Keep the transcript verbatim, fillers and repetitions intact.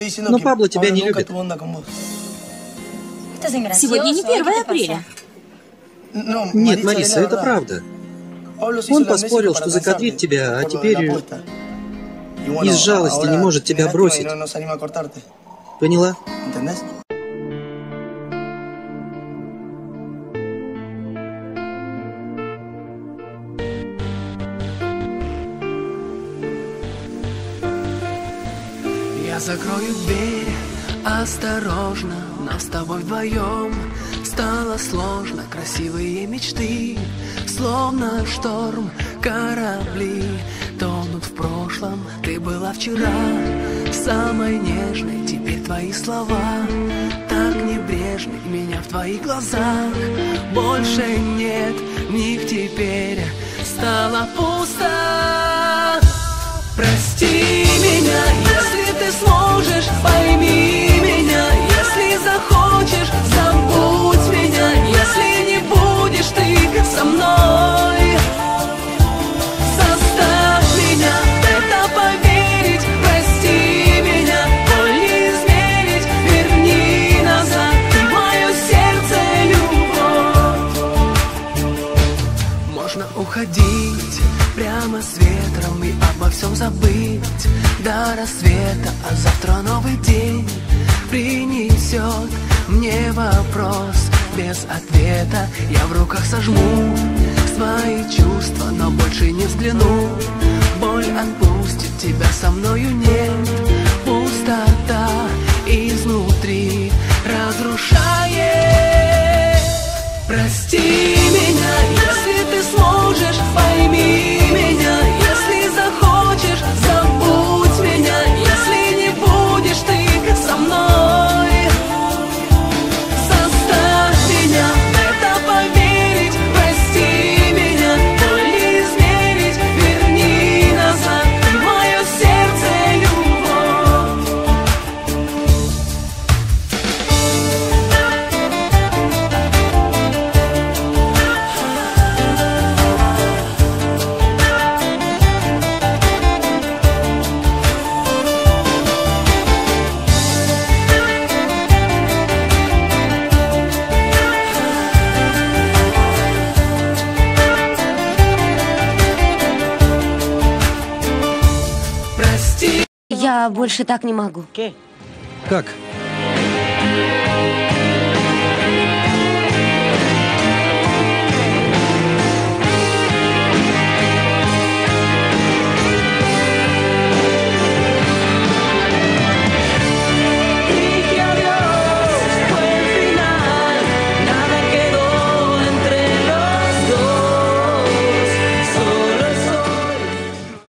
Но Пабло тебя не любит. Сегодня не первое апреля. Нет, Мариса, это правда. Он поспорил, что закадрит тебя, а теперь из жалости не может тебя бросить. Поняла? Я закрою дверь осторожно, нам с тобой вдвоем стало сложно. Красивые мечты, словно шторм, корабли тонут в прошлом. Ты была вчера самой нежной, теперь твои слова так небрежны. Меня в твоих глазах больше нет, в них теперь стало пусто. Прости меня, если ты сможешь, пойми меня. Если захочешь, забудь меня. Если не будешь ты со мной, заставь меня это поверить. Прости меня, боль не измерить. Верни назад ты мое сердце, любовь. Можно уходить прямо с ветром и обо всем забыть до рассвета, а завтра новый день принесет мне вопрос без ответа. Я в руках сожму свои чувства, но больше не взгляну. Боль отпустит, тебя со мною нет. Пустота изнутри разрушает. Прости меня, если ты сможешь, пойми меня. Если захочешь, забудь меня. Если не будешь ты со мной, заставь меня это поверить. Прости меня, боль не измерить. Верни назад ты мое сердце, любовь. Прости. Я больше так не могу. Как?